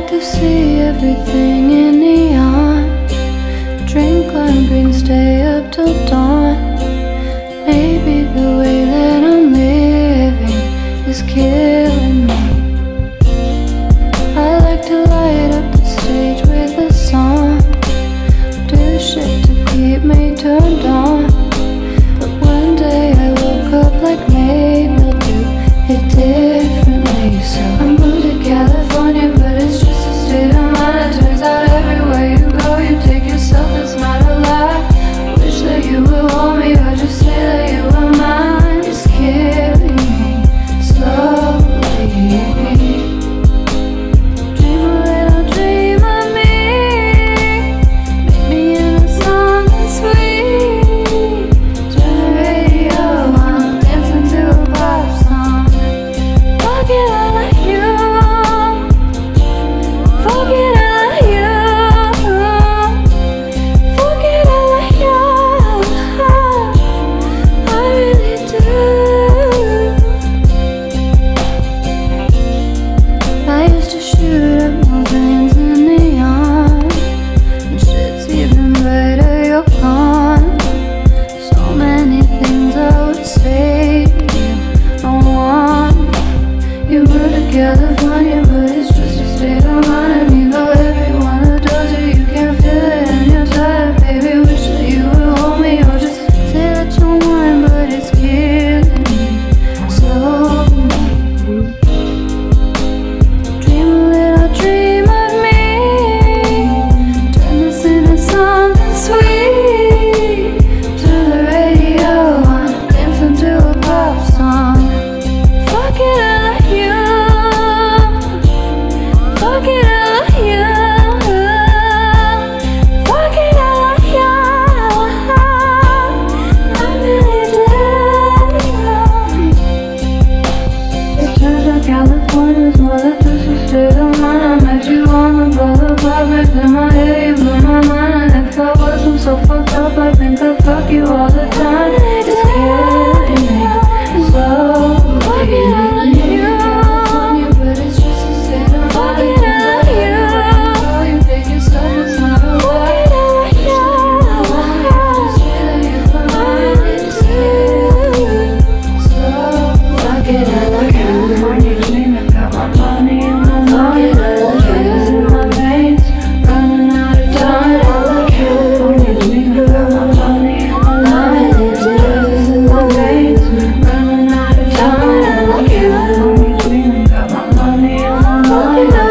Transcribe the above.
like to see everything in neon. Drink lime green, stay up till dawn. Maybe the way that I'm living is killing me. I like to light up the stage with a song. Do shit to keep me turned on. But one day I woke up like maybe I'll do it differently. So I moved to California, but it's just a state of mind. It turns out everywhere you go, you take yourself, that's not a lie. Wish that you would hold me or just say that you were mine. It's killing me slowly. Dream a little dream of me. Make me in a song that's sweet. Turn the radio on, dancing to a pop song. Forget I like you. Forget I like you. Forget I like you. I really do. I used to shoot up my veins in neon, and shit's even brighter, you're gone. So many things I would say to you, I want you. Moved to California, but it's just a state of mind. And you know everyone adores you, you can't feel it and you're tired. Baby, wish that you would hold me or just say that you're mine, but it's killing me slowly. Dream a little dream of me. Turn this into something sweet. Turn the radio on, dancing to a pop song. Forget I like you. Forget I like you. Forget I like you. I really do. It turns out California's more than just a state of mind. I met you on the boulevard, back in my head, you blew my mind. And if I wasn't so fucked up, I think I'd fuck you all the time. It's killing me slowly. Forget I like you. But it's just a state of mind. Forget I like you. You take yourself, it's not a lie. Forget I like you. Just say that you were mine. It's killing me slowly. Forget I like you. California dreaming, got my money in my mind. Drugs in my veins, running out of time. California dreaming, got my money in my mind. Drugs in my veins, running out of time. California dreaming, got my money in my mind.